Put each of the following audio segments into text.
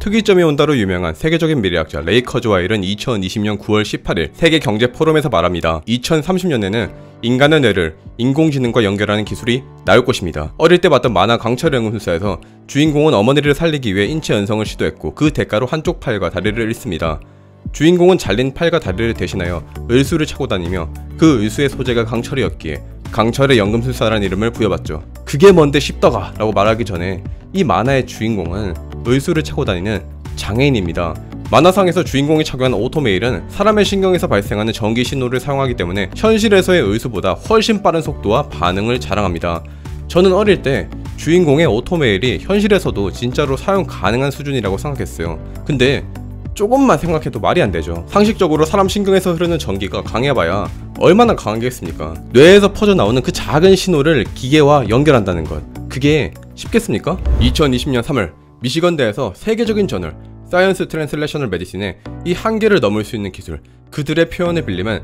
특이점이 온다로 유명한 세계적인 미래학자 레이 커즈와일은 2020년 9월 18일 세계경제포럼에서 말합니다. 2030년에는 인간의 뇌를 인공지능과 연결하는 기술이 나올 것입니다. 어릴 때 봤던 만화 강철의 연금술사에서 주인공은 어머니를 살리기 위해 인체 연성을 시도했고 그 대가로 한쪽 팔과 다리를 잃습니다. 주인공은 잘린 팔과 다리를 대신하여 을수를 차고 다니며 그 을수의 소재가 강철이었기에 강철의 연금술사라는 이름을 부여받죠. 그게 뭔데 싶더가 라고 말하기 전에 이 만화의 주인공은 을수를 차고 다니는 장애인입니다. 만화상에서 주인공이 착용한 오토메일은 사람의 신경에서 발생하는 전기 신호를 사용하기 때문에 현실에서의 을수보다 훨씬 빠른 속도와 반응을 자랑합니다. 저는 어릴 때 주인공의 오토메일이 현실에서도 진짜로 사용 가능한 수준이라고 생각했어요. 근데 조금만 생각해도 말이 안 되죠. 상식적으로 사람 신경에서 흐르는 전기가 강해봐야 얼마나 강하겠습니까? 뇌에서 퍼져나오는 그 작은 신호를 기계와 연결한다는 것, 그게 쉽겠습니까? 2020년 3월 미시건대에서 세계적인 저널 사이언스 트랜슬레이셔널 메디신에 이 한계를 넘을 수 있는 기술, 그들의 표현을 빌리면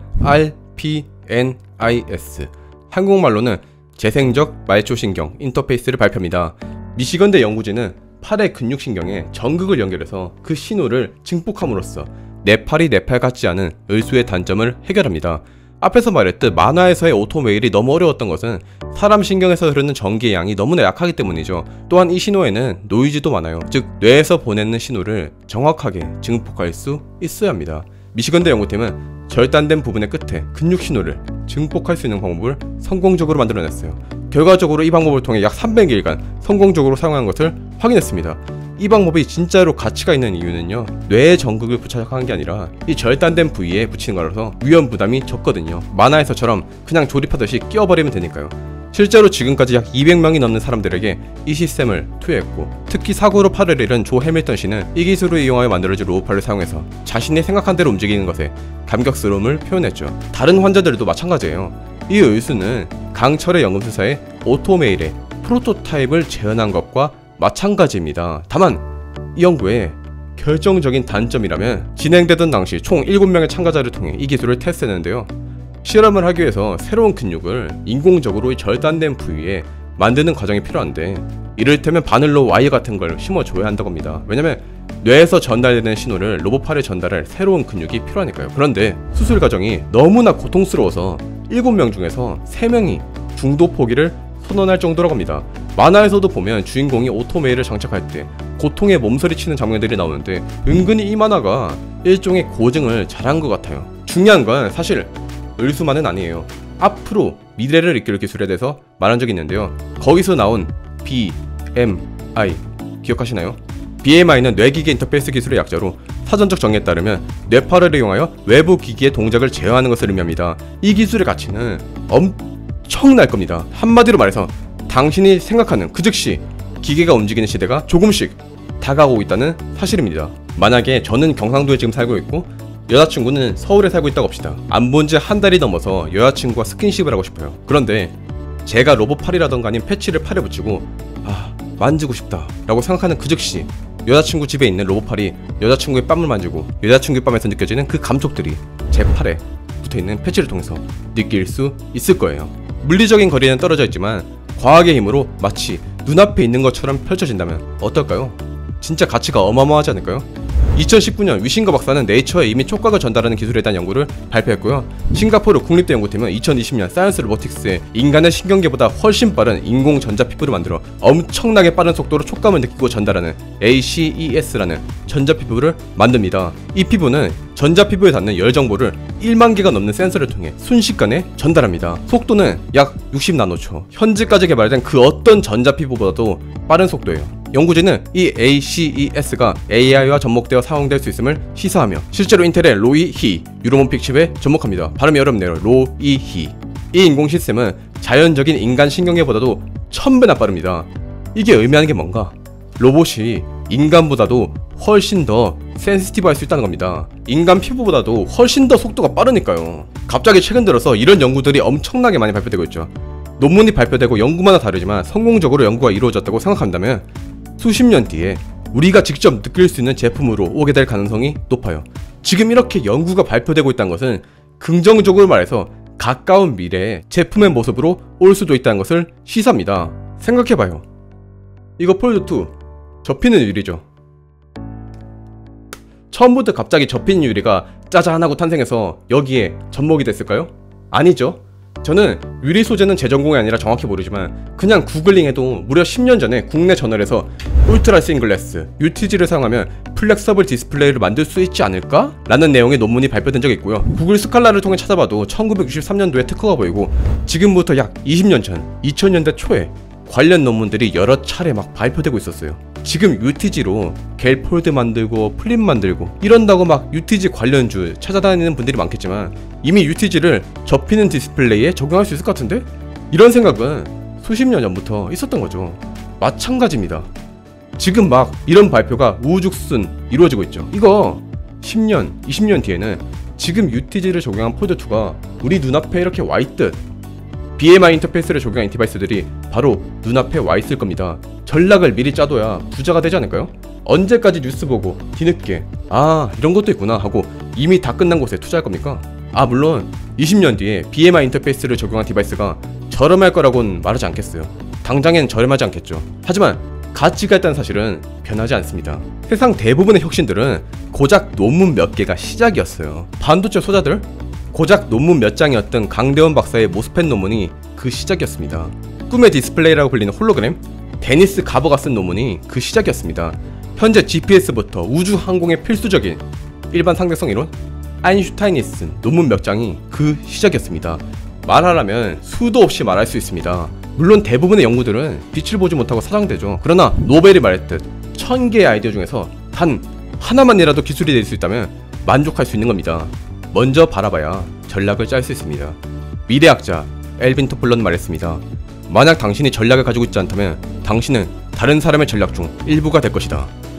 RPNIS, 한국말로는 재생적 말초신경 인터페이스를 발표합니다. 미시건대 연구진은 팔의 근육신경에 전극을 연결해서 그 신호를 증폭함으로써 내 팔이 내 팔 같지 않은 을수의 단점을 해결합니다. 앞에서 말했듯 만화에서의 오토메일이 너무 어려웠던 것은 사람 신경에서 흐르는 전기의 양이 너무나 약하기 때문이죠. 또한 이 신호에는 노이즈도 많아요. 즉 뇌에서 보내는 신호를 정확하게 증폭할 수 있어야 합니다. 미시건대 연구팀은 절단된 부분의 끝에 근육 신호를 증폭할 수 있는 방법을 성공적으로 만들어냈어요. 결과적으로 이 방법을 통해 약 300일간 성공적으로 사용한 것을 확인했습니다. 이 방법이 진짜로 가치가 있는 이유는요, 뇌에 전극을 부착하는 게 아니라 이 절단된 부위에 붙이는 거라서 위험 부담이 적거든요. 만화에서처럼 그냥 조립하듯이 끼워버리면 되니까요. 실제로 지금까지 약 200명이 넘는 사람들에게 이 시스템을 투여했고, 특히 사고로 팔을 잃은 조 해밀턴 씨는 이 기술을 이용하여 만들어진 로봇팔을 사용해서 자신이 생각한 대로 움직이는 것에 감격스러움을 표현했죠. 다른 환자들도 마찬가지예요. 이 을수는 강철의 연금술사의 오토메일의 프로토타입을 재현한 것과 마찬가지입니다. 다만 이 연구의 결정적인 단점이라면 진행되던 당시 총 7명의 참가자를 통해 이 기술을 테스트했는데요, 실험을 하기 위해서 새로운 근육을 인공적으로 절단된 부위에 만드는 과정이 필요한데, 이를테면 바늘로 와이어 같은 걸 심어줘야 한다고 합니다. 왜냐면 뇌에서 전달되는 신호를 로봇팔에 전달할 새로운 근육이 필요하니까요. 그런데 수술 과정이 너무나 고통스러워서 7명 중에서 3명이 중도 포기를 선언할 정도라고 합니다. 만화에서도 보면 주인공이 오토메일을 장착할 때 고통에 몸서리치는 장면들이 나오는데 은근히 이 만화가 일종의 고증을 잘한 것 같아요. 중요한 건 사실 을수만은 아니에요. 앞으로 미래를 이끌 기술에 대해서 말한 적이 있는데요, 거기서 나온 BMI 기억하시나요? BMI는 뇌기계 인터페이스 기술의 약자로 사전적 정의에 따르면 뇌파를 이용하여 외부 기기의 동작을 제어하는 것을 의미합니다. 이 기술의 가치는 엄청날 겁니다. 한마디로 말해서 당신이 생각하는 그 즉시 기계가 움직이는 시대가 조금씩 다가오고 있다는 사실입니다. 만약에 저는 경상도에 지금 살고 있고 여자친구는 서울에 살고 있다고 합시다. 안 본 지 한 달이 넘어서 여자친구와 스킨십을 하고 싶어요. 그런데 제가 로봇팔이라던가 아니면 패치를 팔에 붙이고 만지고 싶다 라고 생각하는 그 즉시 여자친구 집에 있는 로봇팔이 여자친구의 뺨을 만지고 여자친구의 뺨에서 느껴지는 그 감촉들이 제 팔에 붙어있는 패치를 통해서 느낄 수 있을 거예요. 물리적인 거리는 떨어져 있지만 과학의 힘으로 마치 눈앞에 있는 것처럼 펼쳐진다면 어떨까요? 진짜 가치가 어마어마하지 않을까요? 2019년 위신거 박사는 네이처에 이미 촉각을 전달하는 기술에 대한 연구를 발표했고요, 싱가포르 국립대 연구팀은 2020년 사이언스 로보틱스에 인간의 신경계보다 훨씬 빠른 인공 전자피부를 만들어 엄청나게 빠른 속도로 촉감을 느끼고 전달하는 ACES라는 전자피부를 만듭니다. 이 피부는 전자피부에 닿는 열 정보를 1만 개가 넘는 센서를 통해 순식간에 전달합니다. 속도는 약 60나노초, 현재까지 개발된 그 어떤 전자피부보다도 빠른 속도예요. 연구진은 이 ACES가 AI와 접목되어 사용될 수 있음을 시사하며 실제로 인텔의 로이히 유로몬픽 칩에 접목합니다. 발음이 어렵네요. 로이히. 이 인공 시스템은 자연적인 인간 신경계보다도 1000배나 빠릅니다. 이게 의미하는 게 뭔가? 로봇이 인간보다도 훨씬 더 센시티브할 수 있다는 겁니다. 인간 피부보다도 훨씬 더 속도가 빠르니까요. 갑자기 최근 들어서 이런 연구들이 엄청나게 많이 발표되고 있죠. 논문이 발표되고 연구마다 다르지만 성공적으로 연구가 이루어졌다고 생각한다면 수십 년 뒤에 우리가 직접 느낄 수 있는 제품으로 오게 될 가능성이 높아요. 지금 이렇게 연구가 발표되고 있다는 것은 긍정적으로 말해서 가까운 미래에 제품의 모습으로 올 수도 있다는 것을 시사합니다. 생각해봐요. 이거 폴드2 접히는 유리죠. 처음부터 갑자기 접힌 유리가 짜잔하고 탄생해서 여기에 접목이 됐을까요? 아니죠. 저는 유리 소재는 제 전공이 아니라 정확히 모르지만 그냥 구글링해도 무려 10년 전에 국내 저널에서 울트라 싱글래스 UTG를 사용하면 플렉서블 디스플레이를 만들 수 있지 않을까? 라는 내용의 논문이 발표된 적이 있고요. 구글 스칼라를 통해 찾아봐도 1963년도에 특허가 보이고 지금부터 약 20년 전 2000년대 초에 관련 논문들이 여러 차례 막 발표되고 있었어요. 지금 UTG로 겔 폴드 만들고 플립 만들고 이런다고 막 UTG 관련주 찾아다니는 분들이 많겠지만 이미 UTG를 접히는 디스플레이에 적용할 수 있을 것 같은데? 이런 생각은 수십 년 전부터 있었던 거죠. 마찬가지입니다. 지금 막 이런 발표가 우후죽순 이루어지고 있죠. 이거 10년, 20년 뒤에는 지금 UTG를 적용한 폴드2가 우리 눈앞에 이렇게 와있듯 BMI 인터페이스를 적용한 디바이스들이 바로 눈앞에 와있을 겁니다. 전략을 미리 짜둬야 부자가 되지 않을까요? 언제까지 뉴스 보고 뒤늦게 이런 것도 있구나 하고 이미 다 끝난 곳에 투자할 겁니까? 물론 20년 뒤에 BMI 인터페이스를 적용한 디바이스가 저렴할 거라고는 말하지 않겠어요. 당장엔 저렴하지 않겠죠. 하지만 가치가 있다는 사실은 변하지 않습니다. 세상 대부분의 혁신들은 고작 논문 몇 개가 시작이었어요. 반도체 소자들? 고작 논문 몇 장이었던 강대원 박사의 모스펫 논문이 그 시작이었습니다. 꿈의 디스플레이라고 불리는 홀로그램? 데니스 가버가 쓴 논문이 그 시작이었습니다. 현재 GPS부터 우주 항공에 필수적인 일반 상대성 이론? 아인슈타인이 쓴 논문 몇 장이 그 시작이었습니다. 말하라면 수도 없이 말할 수 있습니다. 물론 대부분의 연구들은 빛을 보지 못하고 사장되죠. 그러나 노벨이 말했듯 1000개의 아이디어 중에서 단 하나만이라도 기술이 될 수 있다면 만족할 수 있는 겁니다. 먼저 바라봐야 전략을 짤 수 있습니다. 미래학자 엘빈 토플러는 말했습니다. 만약 당신이 전략을 가지고 있지 않다면 당신은 다른 사람의 전략 중 일부가 될 것이다.